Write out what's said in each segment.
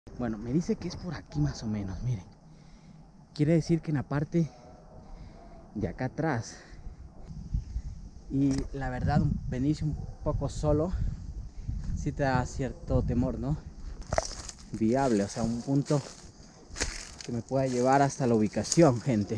Bueno, me dice que es por aquí más o menos, miren. Quiere decir que en la parte de acá atrás. Y la verdad, venirse un poco solo sí te da cierto temor, ¿no? Viable, o sea, un punto que me pueda llevar hasta la ubicación, gente.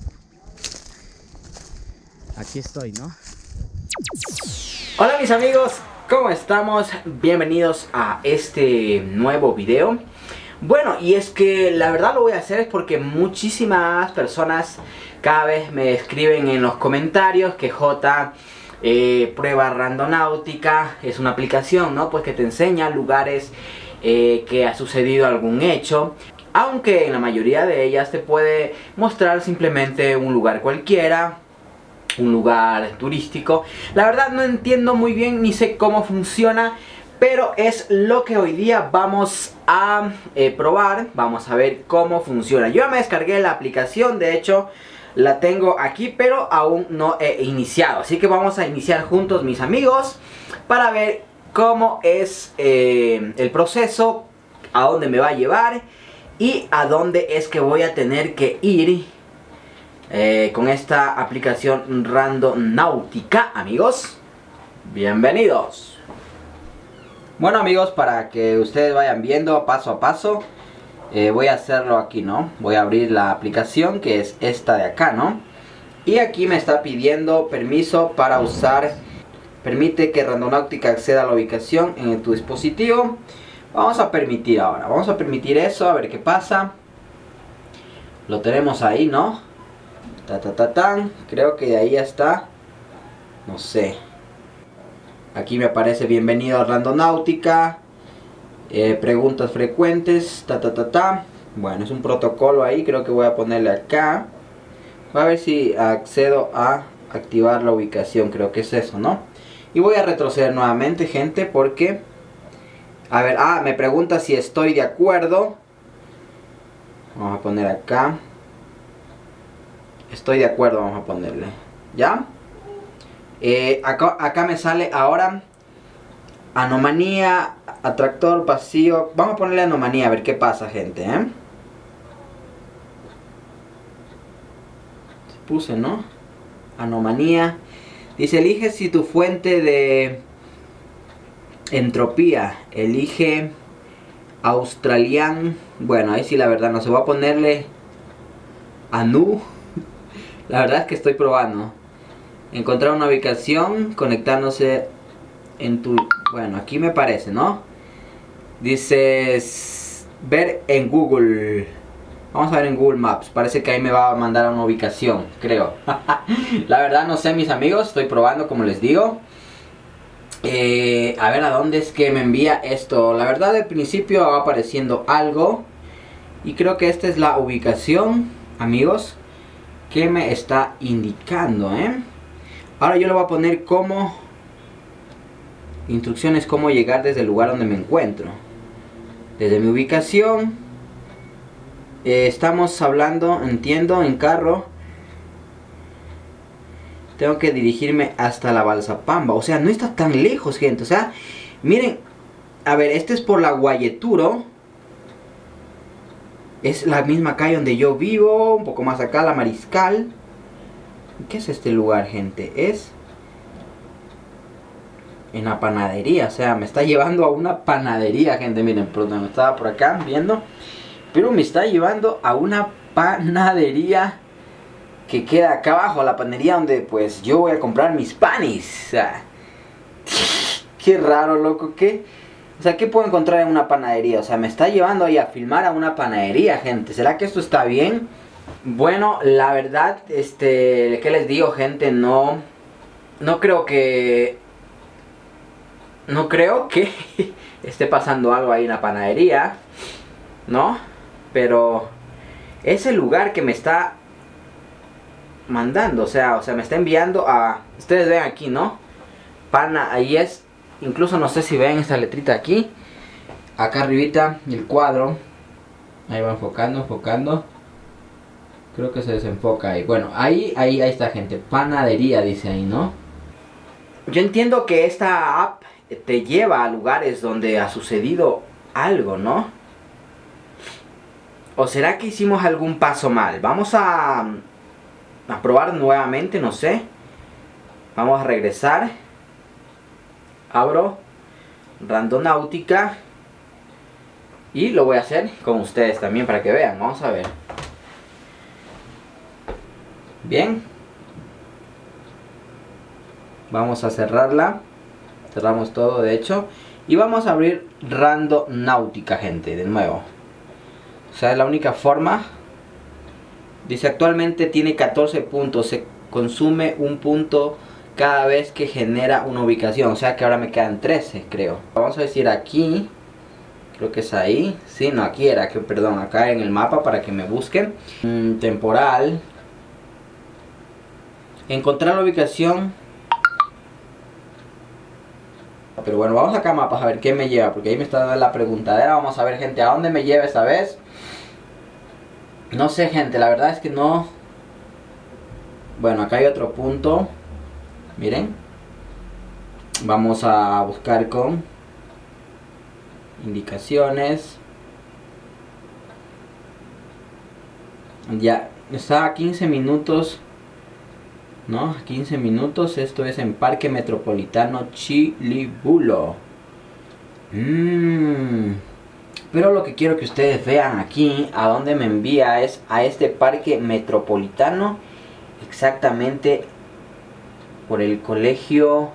Aquí estoy, ¿no? Hola mis amigos, ¿cómo estamos? Bienvenidos a este nuevo video. Bueno, y es que la verdad lo voy a hacer es porque muchísimas personas cada vez me escriben en los comentarios que prueba Randonáutica es una aplicación, ¿no? Pues que te enseña lugares que ha sucedido algún hecho. Aunque en la mayoría de ellas te puede mostrar simplemente un lugar cualquiera, un lugar turístico. La verdad no entiendo muy bien ni sé cómo funciona, pero es lo que hoy día vamos a probar. Vamos a ver cómo funciona. Yo me descargué la aplicación, de hecho la tengo aquí, pero aún no he iniciado. Así que vamos a iniciar juntos, mis amigos, para ver cómo es el proceso, a dónde me va a llevar y a dónde es que voy a tener que ir con esta aplicación Randonáutica, amigos. Bienvenidos. Bueno, amigos, para que ustedes vayan viendo paso a paso, voy a hacerlo aquí, ¿no? Voy a abrir la aplicación, que es esta de acá, ¿no? Y aquí me está pidiendo permiso para usar. Permite que Randonáutica acceda a la ubicación en tu dispositivo. Vamos a permitir ahora. Vamos a permitir eso, a ver qué pasa. Lo tenemos ahí, ¿no? Creo que de ahí ya está. No sé. Aquí me aparece bienvenido a Randonáutica. Preguntas frecuentes. Bueno, es un protocolo ahí. Creo que voy a ponerle acá. Voy a ver si accedo a activar la ubicación. Creo que es eso, ¿no? Y voy a retroceder nuevamente, gente, porque... A ver, me pregunta si estoy de acuerdo. Vamos a poner acá. Estoy de acuerdo, vamos a ponerle. ¿Ya? Acá me sale ahora anomalía, atractor, vacío. Vamos a ponerle anomalía, a ver qué pasa, gente, Puse, ¿no? Anomalía. Dice, elige si tu fuente de entropía. Elige Australian. Bueno, ahí sí la verdad no se va a ponerle Anu. La verdad es que estoy probando. Encontrar una ubicación, conectándose en tu... Bueno, aquí me parece, ¿no? Dice ver en Google. Vamos a ver en Google Maps. Parece que ahí me va a mandar a una ubicación, creo. La verdad no sé, mis amigos. Estoy probando, como les digo. A ver a dónde es que me envía esto. La verdad al principio va apareciendo algo. Y creo que esta es la ubicación, amigos, que me está indicando, Ahora yo le voy a poner como instrucciones cómo llegar desde el lugar donde me encuentro. Desde mi ubicación. Estamos hablando, entiendo, en carro. Tengo que dirigirme hasta la Balsapamba. O sea, no está tan lejos, gente. O sea, miren. A ver, este es por la Guayeturo. Es la misma calle donde yo vivo. Un poco más acá, la Mariscal. ¿Qué es este lugar, gente? Es en la panadería. O sea, me está llevando a una panadería, gente. Miren, pronto me estaba por acá viendo. Pero me está llevando a una panadería que queda acá abajo, la panadería donde pues yo voy a comprar mis panes. O sea, qué raro, loco, ¿qué? O sea, ¿qué puedo encontrar en una panadería? O sea, me está llevando ahí a filmar a una panadería, gente. ¿Será que esto está bien? Bueno, la verdad, ¿qué les digo, gente? No creo que esté pasando algo ahí en la panadería, ¿no? Pero ese lugar que me está mandando, o sea, me está enviando a... Ustedes ven aquí, ¿no? Ahí es. Incluso no sé si ven esta letrita aquí. Acá arribita, el cuadro. Ahí va enfocando. Creo que se desenfoca ahí. Bueno, ahí está, gente. Panadería dice ahí, ¿no? Yo entiendo que esta app te lleva a lugares donde ha sucedido algo, ¿no? ¿O será que hicimos algún paso mal? Vamos a probar nuevamente, no sé. Vamos a regresar. Abro Randonáutica. Y lo voy a hacer con ustedes también para que vean. Vamos a ver. Bien. Vamos a cerrarla. Cerramos todo de hecho. Y vamos a abrir Randonáutica, gente, de nuevo. O sea, es la única forma. Dice actualmente tiene 14 puntos. Se consume un punto cada vez que genera una ubicación. O sea que ahora me quedan 13, creo. Vamos a decir aquí. Creo que es ahí. Sí, no, aquí era. Perdón, acá en el mapa para que me busquen. Temporal. Encontrar la ubicación. Pero bueno, vamos acá a mapas a ver qué me lleva. Porque ahí me está dando la preguntadera. Vamos a ver, gente, a dónde me lleva esta vez. No sé, gente, la verdad es que no. Bueno, acá hay otro punto. Miren. Vamos a buscar con indicaciones. Ya, está a 15 minutos. No, 15 minutos. Esto es en Parque Metropolitano Chilibulo. Pero lo que quiero que ustedes vean aquí, a dónde me envía, es a este Parque Metropolitano. Exactamente por el Colegio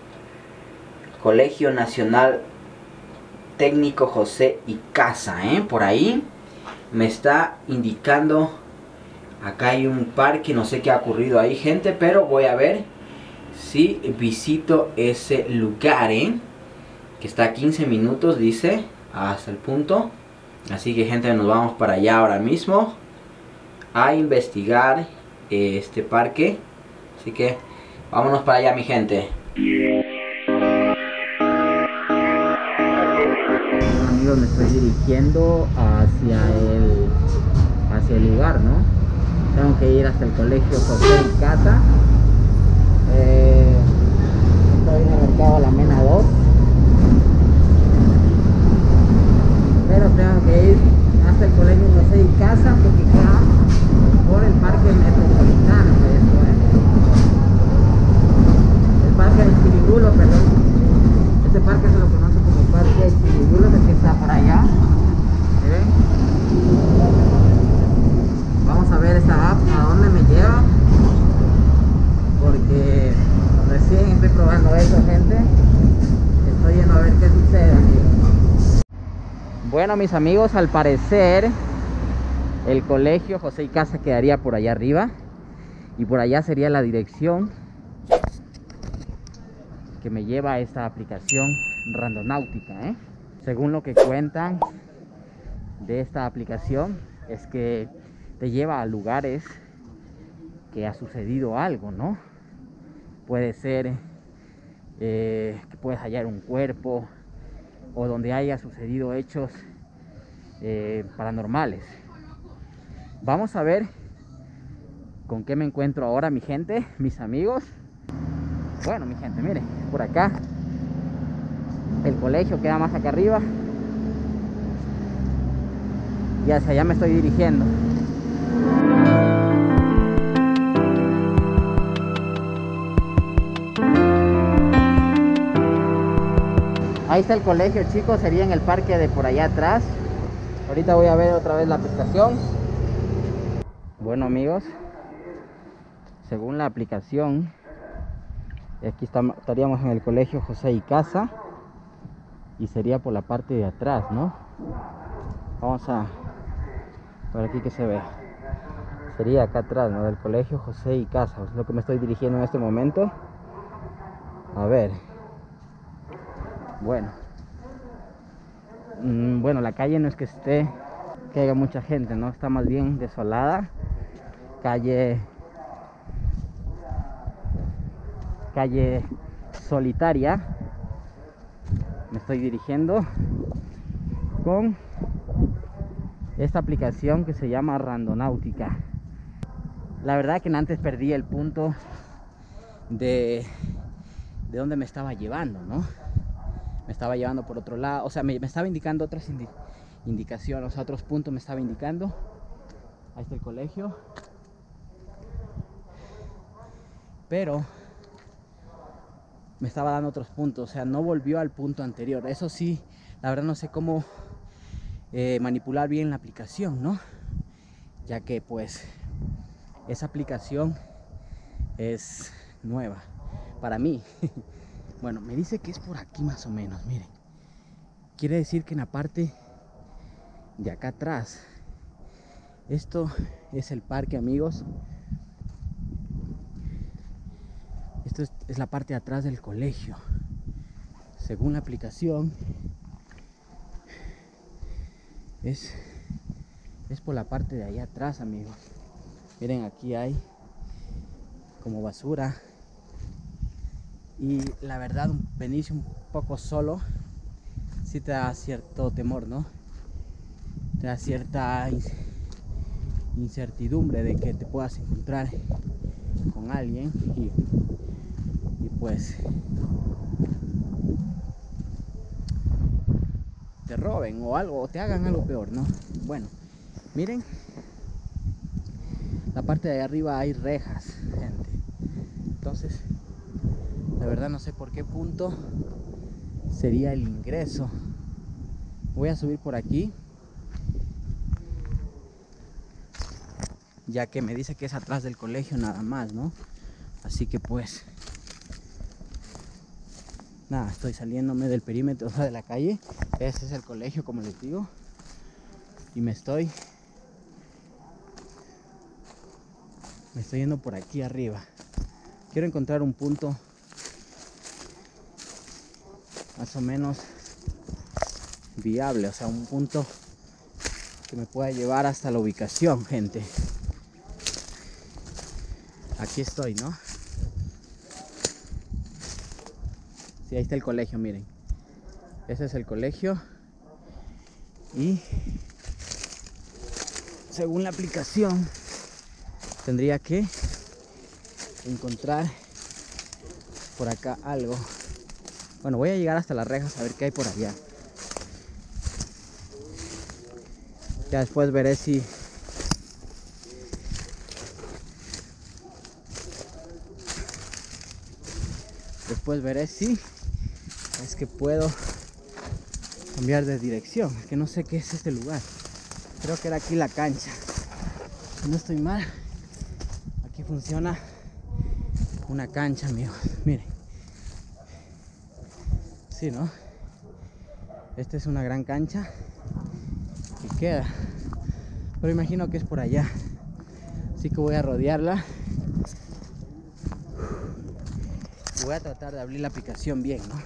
Nacional Técnico José Icaza, por ahí me está indicando. Acá hay un parque, no sé qué ha ocurrido ahí, gente, pero voy a ver si visito ese lugar, que está a 15 minutos, dice, hasta el punto. Así que, gente, nos vamos para allá ahora mismo a investigar este parque. Así que vámonos para allá, mi gente. Bueno, amigos, me estoy dirigiendo hacia el lugar, ¿no? Tengo que ir hasta el Colegio José Icaza. Estoy en el mercado La Mena 2. Pero tengo que ir hasta el Colegio José Icaza porque queda por el Parque Metropolitano. El Parque del Chilibulo, perdón. Este parque se lo conoce como Parque del Chilibulo, que está por allá. Vamos a ver esta app a dónde me lleva, porque recién estoy probando eso, gente. Estoy yendo a ver qué sucede, amigos. Bueno, mis amigos, al parecer el Colegio José Icaza quedaría por allá arriba, y por allá sería la dirección que me lleva a esta aplicación Randonáutica, Según lo que cuentan de esta aplicación, es que te lleva a lugares que ha sucedido algo, ¿no? Puede ser que puedes hallar un cuerpo, o donde haya sucedido hechos paranormales. Vamos a ver con qué me encuentro ahora, mi gente, mis amigos. Bueno, mi gente, miren, por acá el colegio queda más acá arriba, y hacia allá me estoy dirigiendo. Ahí está el colegio, chicos, sería en el parque de por allá atrás. Ahorita voy a ver otra vez la aplicación. Bueno, amigos, según la aplicación, aquí estaríamos en el Colegio José Icaza, y sería por la parte de atrás, ¿no? Vamos a ver aquí que se ve. Sería acá atrás, ¿no? Del Colegio José Icaza, es lo que me estoy dirigiendo en este momento. A ver. Bueno, la calle no es que haya mucha gente, ¿no? Está más bien desolada. Calle solitaria. Me estoy dirigiendo con esta aplicación que se llama Randonáutica. La verdad que antes perdí el punto de dónde me estaba llevando, ¿no? Me estaba llevando por otro lado, o sea, me estaba indicando otras indicación, o sea, otros puntos me estaba indicando. Ahí está el colegio. Pero me estaba dando otros puntos, o sea, no volvió al punto anterior. Eso sí, la verdad no sé cómo manipular bien la aplicación, ¿no? Ya que pues esa aplicación es nueva para mí. Bueno, me dice que es por aquí más o menos, miren. Quiere decir que en la parte de acá atrás, esto es el parque, amigos. Esto es la parte de atrás del colegio. Según la aplicación, es por la parte de allá atrás, amigos. Miren, aquí hay como basura. Y la verdad, venirse un poco solo sí te da cierto temor, ¿no? Te da cierta incertidumbre de que te puedas encontrar con alguien y pues te roben o algo, o te hagan algo peor, ¿no? Bueno, miren, la parte de ahí arriba hay rejas, gente. Entonces, la verdad no sé por qué punto sería el ingreso. Voy a subir por aquí, ya que me dice que es atrás del colegio nada más, ¿no? Así que pues nada, estoy saliéndome del perímetro, o sea, de la calle. Ese es el colegio, como les digo. Y me estoy yendo por aquí arriba. Quiero encontrar un punto más o menos viable, o sea, un punto que me pueda llevar hasta la ubicación, gente. Aquí estoy, ¿no? Sí, ahí está el colegio, miren. Ese es el colegio. Y según la aplicación, tendría que encontrar por acá algo. Bueno, voy a llegar hasta las rejas a ver qué hay por allá. Ya después veré si es que puedo cambiar de dirección. Es que no sé qué es este lugar. Creo que era aquí la cancha. Si no estoy mal, aquí funciona una cancha, amigos. Miren. Sí, ¿no? Esta es una gran cancha que queda. Pero imagino que es por allá. Así que voy a rodearla. Voy a tratar de abrir la aplicación bien, ¿no?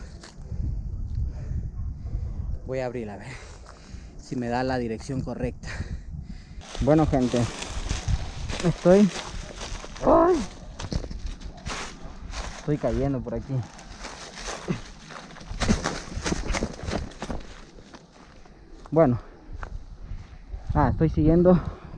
Voy a abrirla, a ver si me da la dirección correcta. Bueno, gente, estoy cayendo por aquí. Bueno, estoy siguiendo,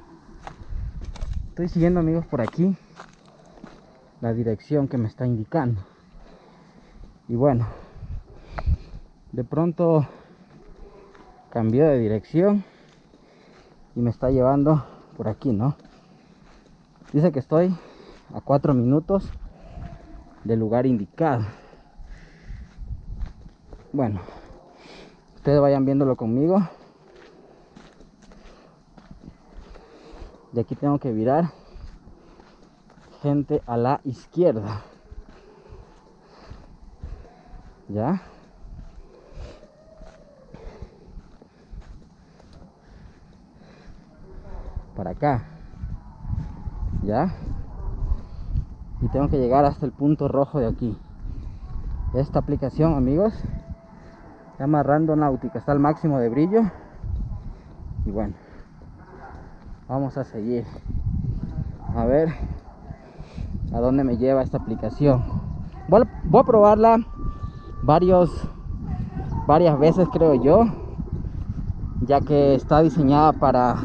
amigos, por aquí la dirección que me está indicando. Y bueno, de pronto cambió de dirección y me está llevando por aquí, ¿no? Dice que estoy a 4 minutos del lugar indicado. Bueno, ustedes vayan viéndolo conmigo. De aquí tengo que virar, gente, a la izquierda. ¿Ya? Para acá. ¿Ya? Y tengo que llegar hasta el punto rojo de aquí. Esta aplicación, amigos, se llama Randonautica. Está al máximo de brillo. Y bueno, vamos a seguir. A ver a dónde me lleva esta aplicación. Voy a probarla varias veces, creo yo, ya que está diseñada para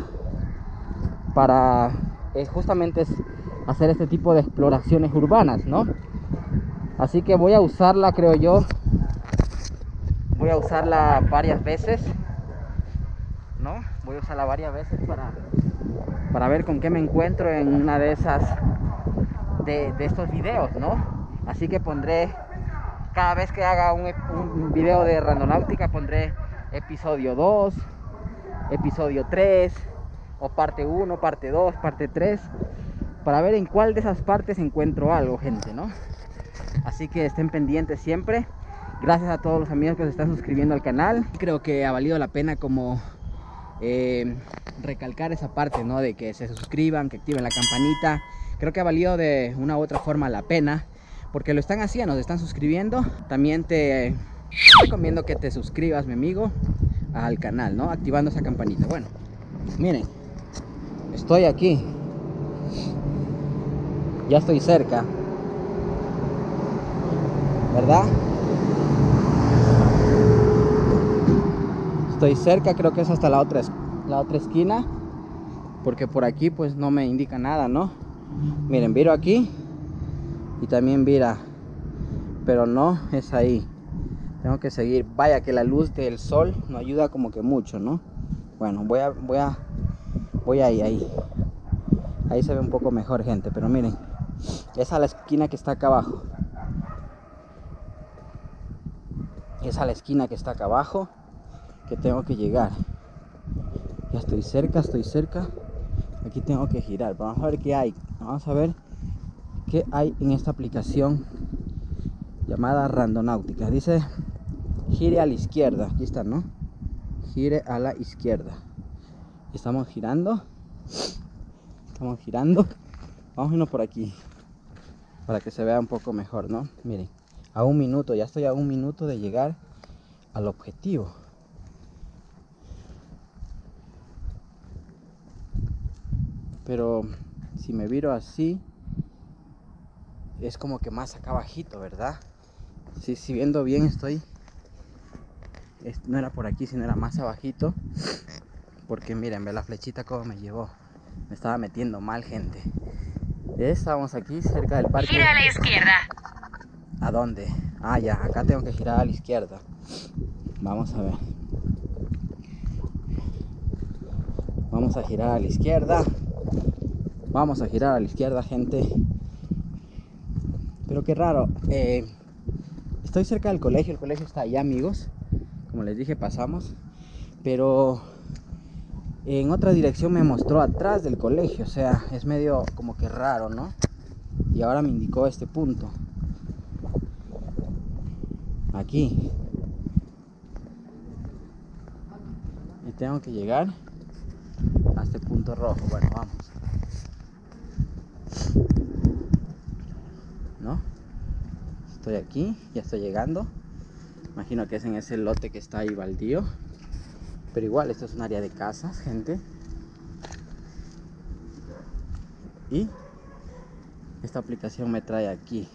justamente hacer este tipo de exploraciones urbanas, ¿no? Así que voy a usarla, creo yo. Voy a usarla varias veces. ¿no? Voy a usarla varias veces para ver con qué me encuentro en una de esas de estos videos, ¿no? Así que pondré, cada vez que haga un video de randonáutica, pondré episodio 2, episodio 3, o parte 1, parte 2, parte 3, para ver en cuál de esas partes encuentro algo, gente, ¿no? Así que estén pendientes siempre. Gracias a todos los amigos que se están suscribiendo al canal. Creo que ha valido la pena como recalcar esa parte, ¿no? De que se suscriban, que activen la campanita. Creo que ha valido de una u otra forma la pena, porque lo están haciendo, se están suscribiendo. También te recomiendo que te suscribas, mi amigo, al canal, ¿no? Activando esa campanita. Bueno, miren, estoy aquí. Ya estoy cerca, ¿verdad? Estoy cerca, creo que es hasta la otra esquina, porque por aquí pues no me indica nada, ¿no? Miren, viro aquí y también vira, pero no es ahí. Tengo que seguir. Vaya que la luz del sol no ayuda como que mucho, ¿no? Bueno, voy ahí se ve un poco mejor, gente, pero miren, esa es la esquina que está acá abajo. Esa es la esquina que está acá abajo, que tengo que llegar. Ya estoy cerca. Aquí tengo que girar. Vamos a ver qué hay. Vamos a ver qué hay en esta aplicación llamada Randonáutica. Dice gire a la izquierda. Aquí está, ¿no? Gire a la izquierda. Estamos girando. Vamos a irnos por aquí para que se vea un poco mejor, ¿no? Miren, a 1 minuto. Ya estoy a 1 minuto de llegar al objetivo. Pero si me viro así, es como que más acá abajito, ¿verdad? Sí, si viendo bien estoy, no era por aquí, sino era más abajito. Porque miren, ve la flechita cómo me llevó. Me estaba metiendo mal, gente. Estamos aquí cerca del parque. Gira a la izquierda. ¿A dónde? Ah, ya, acá tengo que girar a la izquierda. Vamos a ver. Vamos a girar a la izquierda. Vamos a girar a la izquierda, gente. Pero qué raro. Estoy cerca del colegio. El colegio está allá, amigos. Como les dije, pasamos. Pero en otra dirección me mostró atrás del colegio. O sea, es medio como que raro, ¿no? Y ahora me indicó este punto. Aquí. Y tengo que llegar a este punto rojo. Bueno, vamos. ¿No? Estoy aquí, ya estoy llegando. Imagino que es en ese lote que está ahí baldío. Pero igual, esto es un área de casas, gente. Y esta aplicación me trae aquí.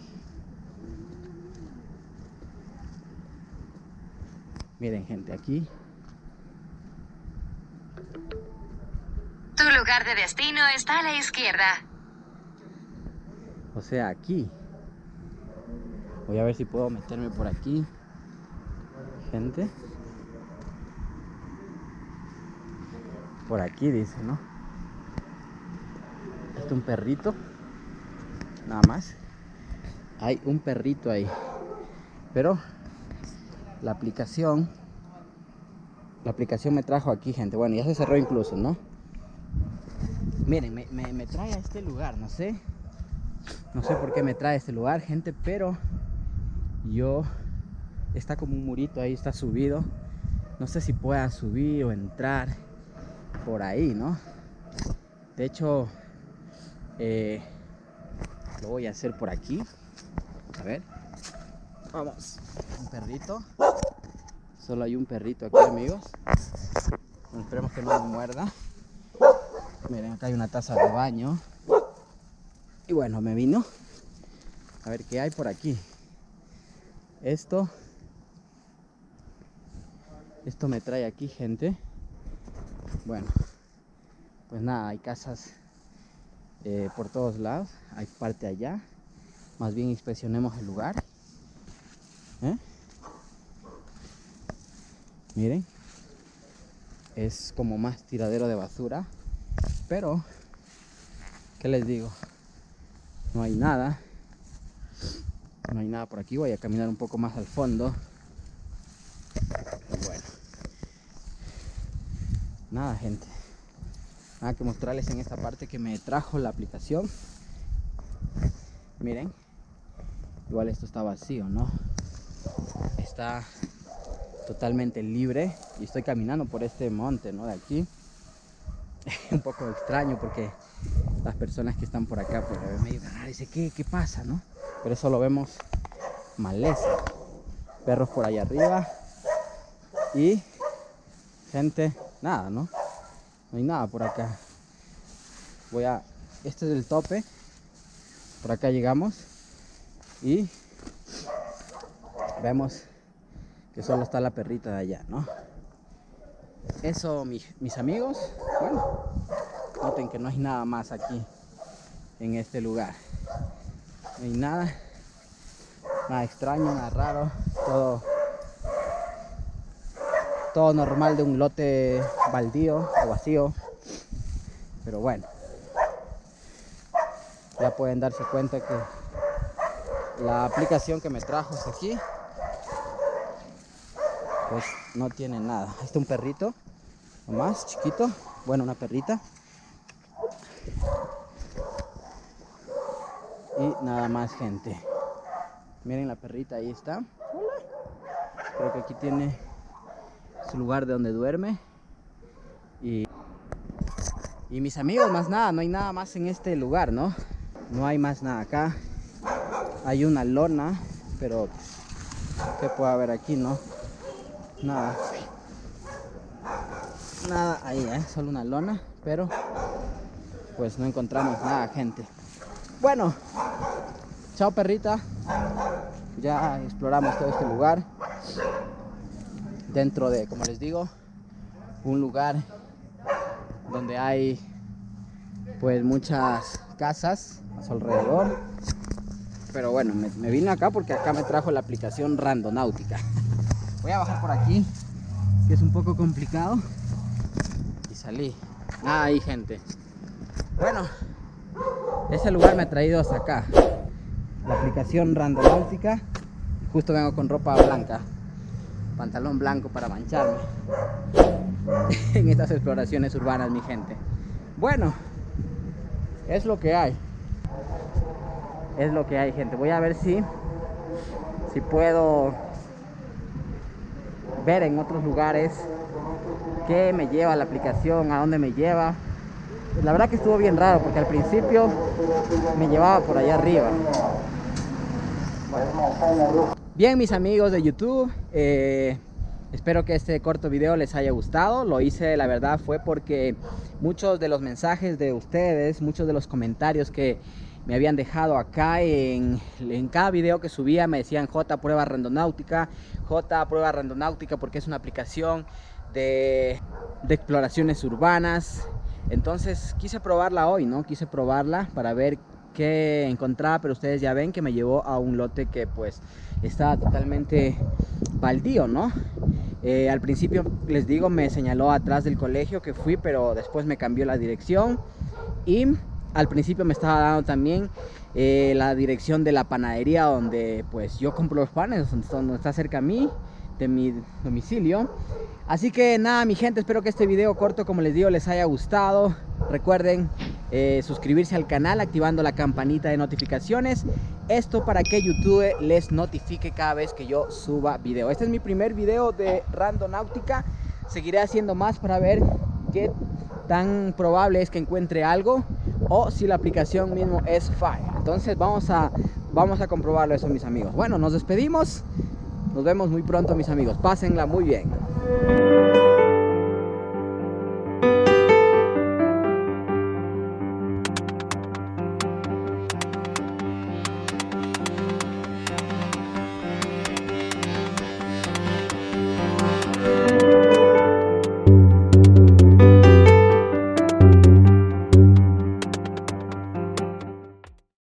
Miren, gente, aquí. Tu lugar de destino está a la izquierda. O sea, aquí. Voy a ver si puedo meterme por aquí, gente. Por aquí dice, ¿no? Este es un perrito. Nada más. Hay un perrito ahí. Pero la aplicación me trajo aquí, gente. Bueno, ya se cerró incluso, ¿no? Miren, me trae a este lugar, no sé por qué me trae a este lugar, gente, pero está como un murito ahí, está subido. No sé si pueda subir o entrar por ahí, ¿no? De hecho, lo voy a hacer por aquí. A ver, vamos. Un perrito. Solo hay un perrito aquí, amigos. Esperemos que no me muerda. Miren, acá hay una taza de baño. Y bueno, me vino a ver qué hay por aquí. Esto me trae aquí, gente. Bueno, pues nada, hay casas por todos lados. Hay parte allá. Más bien inspeccionemos el lugar. Miren, es como más tiradero de basura, pero ¿qué les digo? No hay nada. No hay nada por aquí. Voy a caminar un poco más al fondo. Y bueno, nada, gente, nada que mostrarles en esta parte que me trajo la aplicación. Miren, igual esto está vacío, ¿no? Está totalmente libre y estoy caminando por este monte, ¿no? De aquí. Un poco extraño porque las personas que están por acá pues me medio raro, dice ¿qué pasa, no? Pero eso lo vemos maleza, perros por allá arriba y gente, nada, ¿no? No hay nada por acá. Este es el tope, por acá llegamos y vemos que solo está la perrita de allá, ¿no? Eso, mis amigos, bueno, noten que no hay nada más aquí en este lugar. No hay nada extraño, nada raro, todo normal de un lote baldío o vacío. Pero bueno, ya pueden darse cuenta que la aplicación que me trajo hasta aquí pues no tiene nada. Ahí está un perrito nomás, chiquito, bueno, una perrita. Y nada más, gente. Miren la perrita, ahí está. Hola. Creo que aquí tiene su lugar de donde duerme. Y mis amigos, más nada, no hay nada más en este lugar, ¿no? No hay más nada acá. Hay una lona, pero ¿qué puede haber aquí, no? Nada. Nada ahí, solo una lona, pero pues no encontramos nada, gente. Bueno, chao perrita. Ya exploramos todo este lugar. Dentro de, como les digo, un lugar donde hay pues muchas casas a su alrededor. Pero bueno, me vine acá porque acá me trajo la aplicación Randonáutica. Voy a bajar por aquí, que es un poco complicado. Y salí. Ahí, gente. Bueno, ese lugar me ha traído hasta acá. La aplicación Randonáutica. Justo vengo con ropa blanca, pantalón blanco para mancharme en estas exploraciones urbanas, mi gente. Bueno, es lo que hay. Es lo que hay, gente. Voy a ver si puedo ver en otros lugares qué me lleva la aplicación, a dónde me lleva. Pues la verdad que estuvo bien raro porque al principio me llevaba por allá arriba. Bueno. Bien, mis amigos de YouTube, espero que este corto video les haya gustado. Lo hice, la verdad, fue porque muchos de los mensajes de ustedes, muchos de los comentarios que me habían dejado acá en cada video que subía me decían: J, prueba Randonáutica, J, prueba Randonáutica, porque es una aplicación de exploraciones urbanas. Entonces quise probarla hoy, ¿no? Quise probarla para ver qué encontraba, pero ustedes ya ven que me llevó a un lote que pues estaba totalmente baldío, ¿no? Al principio, les digo, me señaló atrás del colegio que fui, pero después me cambió la dirección. Y al principio me estaba dando también la dirección de la panadería donde pues yo compro los panes, donde está cerca a mí, de mi domicilio. Así que nada, mi gente, espero que este video corto, como les digo, les haya gustado. Recuerden suscribirse al canal activando la campanita de notificaciones. Esto para que YouTube les notifique cada vez que yo suba video. Este es mi primer video de Randonáutica. Seguiré haciendo más para ver qué tan probable es que encuentre algo o si la aplicación mismo es fire. Entonces vamos a comprobarlo eso, mis amigos. Bueno, nos despedimos. Nos vemos muy pronto, mis amigos. Pásenla muy bien.